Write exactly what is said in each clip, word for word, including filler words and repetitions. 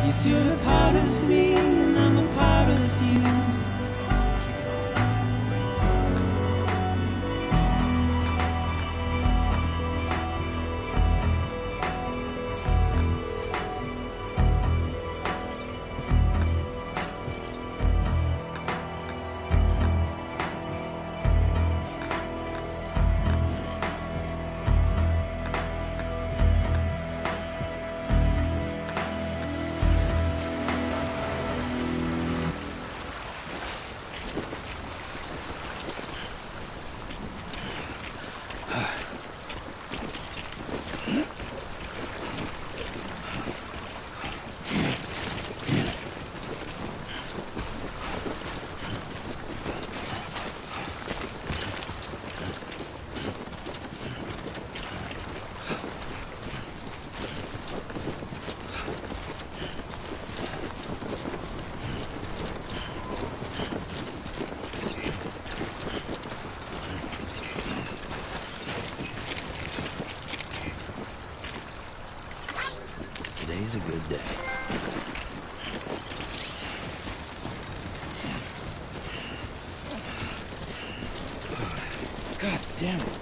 Yes, you're a part of me, and I'm a part of you. Today's a good day. God damn it.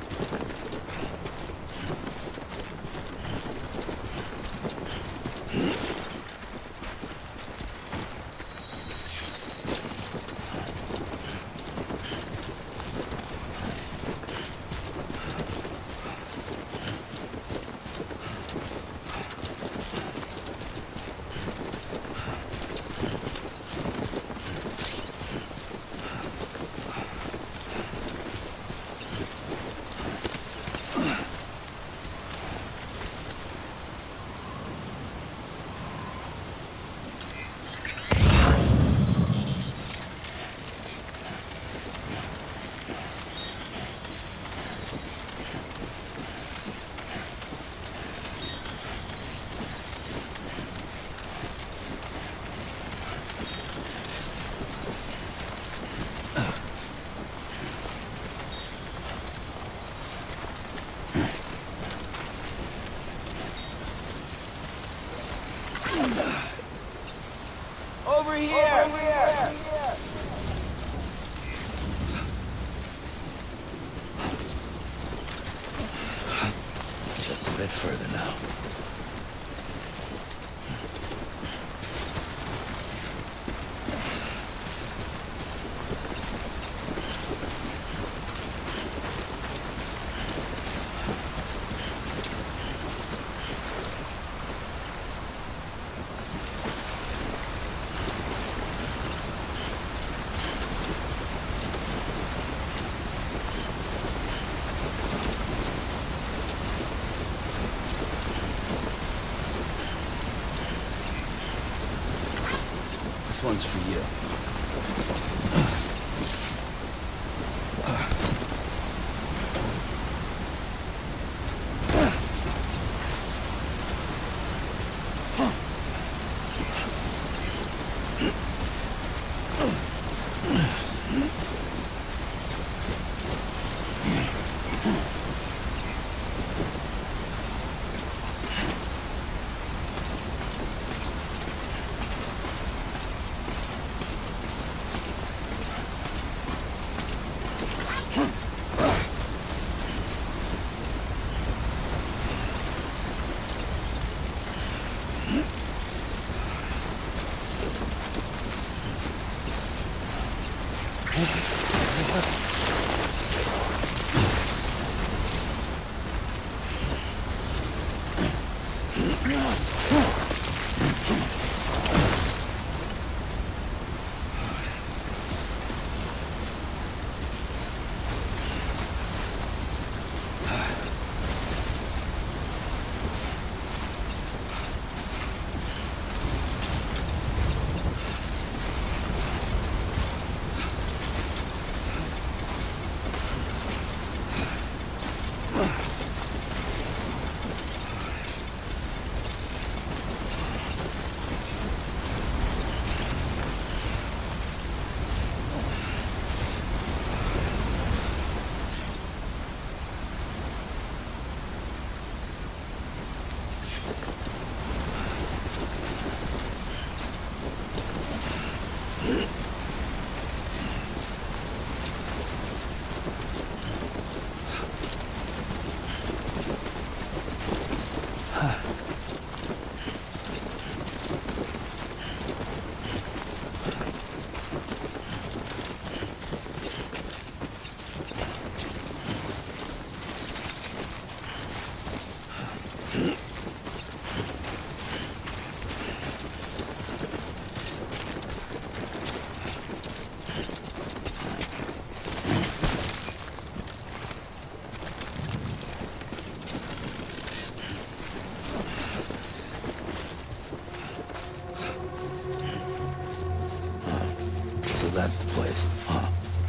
Over here! Over here! Just a bit further now. This one's for you. that's the place, huh?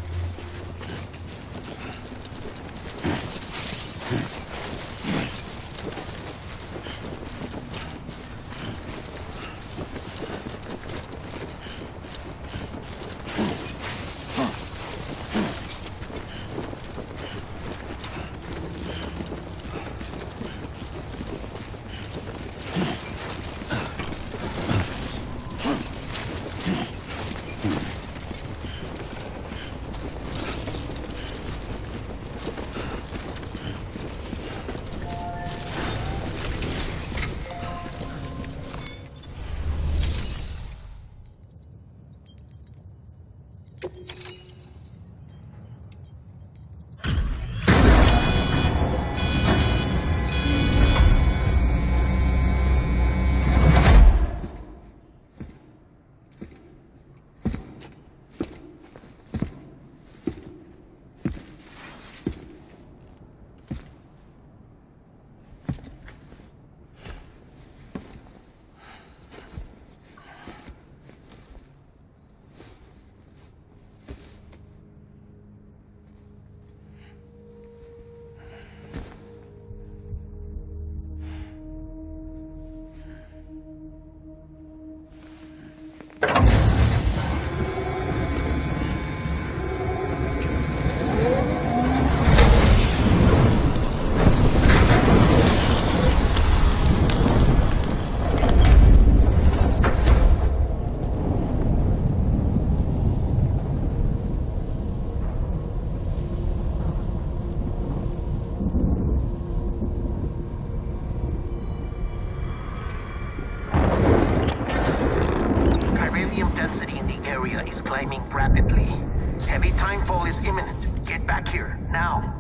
Density in the area is climbing rapidly. Heavy timefall is imminent. Get back here, now.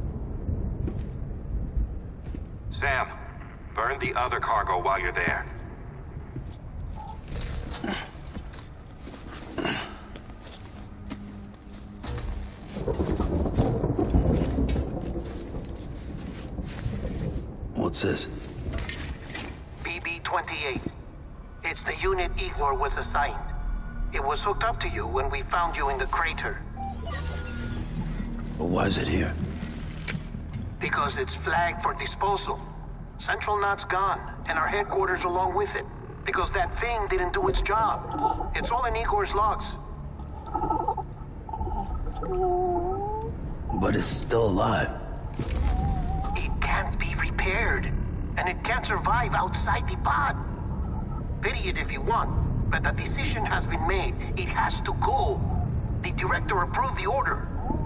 Sam, burn the other cargo while you're there. What's this? B B twenty-eight. It's the unit Igor was assigned. It was hooked up to you when we found you in the crater. But why is it here? Because it's flagged for disposal. Central Knot's gone, and our headquarters along with it. Because that thing didn't do its job. It's all in Igor's logs. But it's still alive. It can't be repaired. And it can't survive outside the pod. Pity it if you want, but the decision has been made. It has to go. The director approved the order.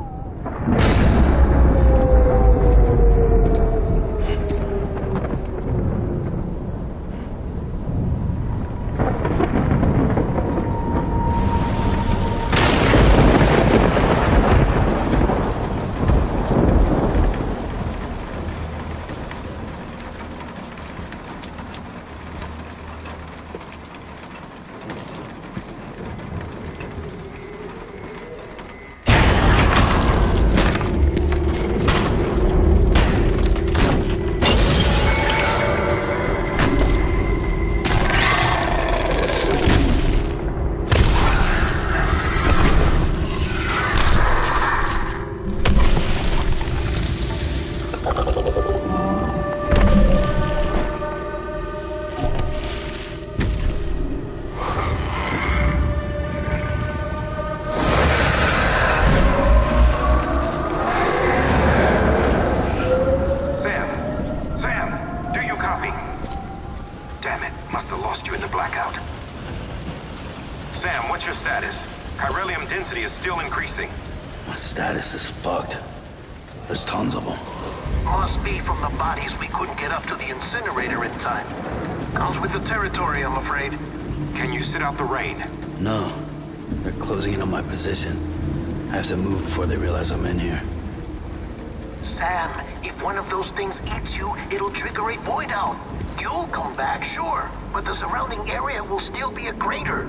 Sam, what's your status? Chiralium density is still increasing. My status is fucked. There's tons of them. Must be from the bodies we couldn't get up to the incinerator in time. Comes with the territory, I'm afraid. Can you sit out the rain? No. They're closing in on my position. I have to move before they realize I'm in here. Sam, if one of those things eats you, it'll trigger a void out. You'll come back, sure, but the surrounding area will still be a crater.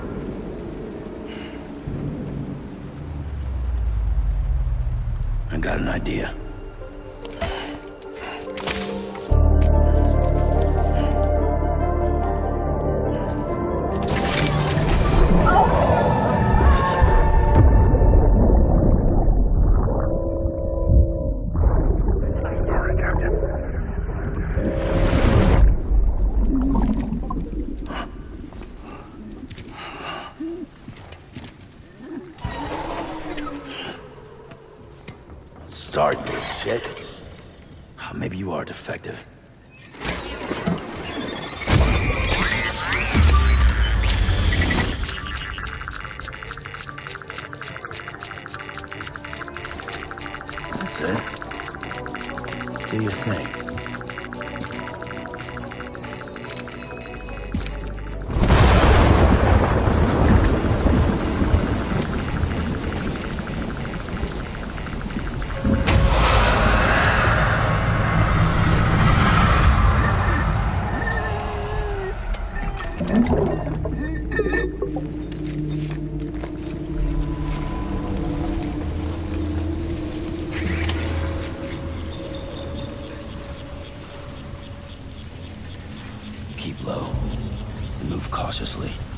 I got an idea. start, you little shit. Oh, maybe you are defective. That's it. Do your thing. Keep low and move cautiously.